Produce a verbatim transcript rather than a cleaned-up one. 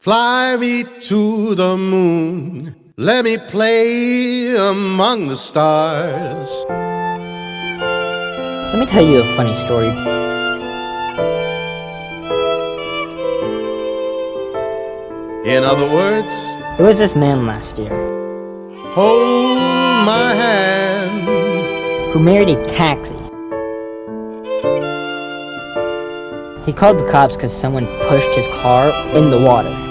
Fly me to the moon, let me play among the stars. Let me tell you a funny story. In other words, there was this man last year hold my hand, who married a taxi. He called the cops because someone pushed his car in the water.